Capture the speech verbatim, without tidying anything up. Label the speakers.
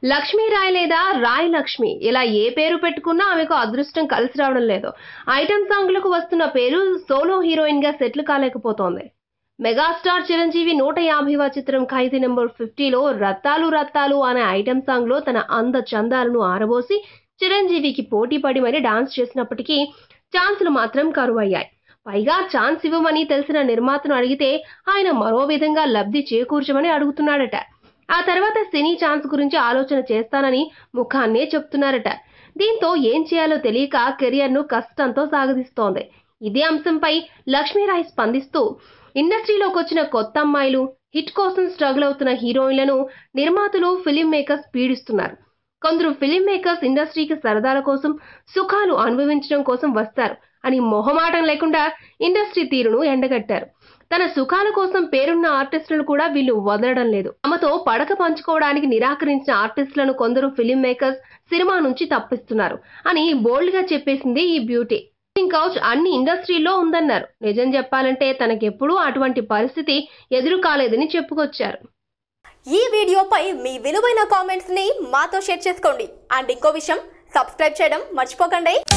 Speaker 1: లక్ష్మీ రాయ్ లేదా రాయ్ లక్ష్మి ఇలా ఏ పేరు పెట్టుకున్నా ఆమెకు అదృష్టం కలిసి రావడం లేదు. ఐటమ్ సాంగ్లకు వస్తున్న పేరు సోలో హీరోయిన్ గా సెటిల్ కాలేకపోతోంది. మెగాస్టార్ చిరంజీవి నూట యాభైవ చిత్రం ఖైదీ నెంబర్ ఫిఫ్టీలో రత్తాలు రత్తాలు అనే ఐటమ్ సాంగ్ లో తన అంద చందాలను ఆరబోసి చిరంజీవికి పోటీ పడి మరీ డాన్స్ చేసినప్పటికీ ఛాన్సులు మాత్రం కరువయ్యాయి. పైగా ఛాన్స్ ఇవ్వమని తెలిసిన నిర్మాతను అడిగితే ఆయన మరో విధంగా లబ్ధి చేకూర్చమని అడుగుతున్నాడట. ఆ తర్వాత సినీ ఛాన్స్ గురించి ఆలోచన చేస్తానని ముఖాన్నే చెప్తున్నారట. దీంతో ఏం చేయాలో తెలియక కెరియర్ ను కష్టంతో సాగదీస్తోంది. ఇదే అంశంపై లక్ష్మీరాయ్ స్పందిస్తూ, ఇండస్ట్రీలోకి వచ్చిన కొత్త అమ్మాయిలు, హిట్ కోసం స్ట్రగుల్ అవుతున్న హీరోయిన్లను నిర్మాతలు, ఫిలిం మేకర్స్ పీడిస్తున్నారు. కొందరు ఫిలిం మేకర్స్ ఇండస్ట్రీకి సరదాల కోసం, సుఖాలు అనుభవించడం కోసం వస్తారు అని మొహమాటం లేకుండా ఇండస్ట్రీ తీరును ఎండగట్టారు. తన సుఖాల కోసం పేరున్న ఆర్టిస్టులను కూడా వీళ్ళు వదలడం లేదు. తమతో పడక పంచుకోవడానికి నిరాకరించిన ఆర్టిస్టులను కొందరు ఫిలిం మేకర్స్ సినిమా నుంచి తప్పిస్తున్నారు అని బోల్డ్ గా చెప్పేసింది ఈ బ్యూటీ. కౌచ్ అన్ని ఇండస్ట్రీలో ఉందన్నారు. నిజం చెప్పాలంటే తనకెప్పుడూ అటువంటి పరిస్థితి ఎదురు కాలేదని చెప్పుకొచ్చారు.
Speaker 2: ఈ వీడియోపై మీ విలువైన కామెంట్స్ ని మాతో షేర్ చేసుకోండి. అండ్ ఇంకో విషయం, సబ్స్క్రైబ్ చేయడం మర్చిపోకండి.